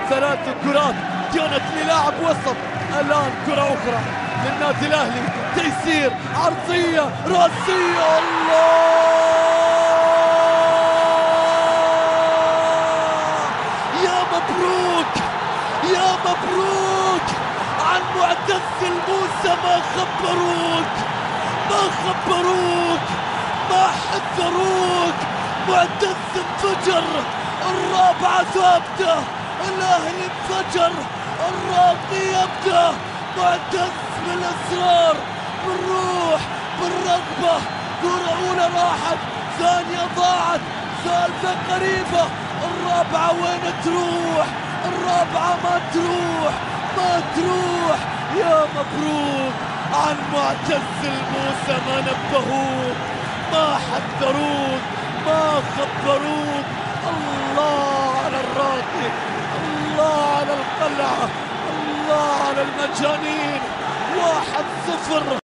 3 كرات كانت للاعب وسط. الآن كرة أخرى للنادي الأهلي، تيسير، عرضية رأسية، الله يا مبروك يا مبروك عن معتز الموسى. ما خبروك ما حذروك. معتز انفجر، الرابعة ثابتة، الأهلي انفجر، الرابع يبدأ. معتز بالإصرار، بالروح، بالرغبة. كرة أولى راحت، ثانية ضاعت، ثالثة قريبة، الرابعة وين تروح؟ الرابعة ما تروح. يا مبروك عن معتز الموسى. ما نبهوك، ما حذروك، ما خبروك. الله على الراقي، الله على القلعة، الله على المجانين. 1-0.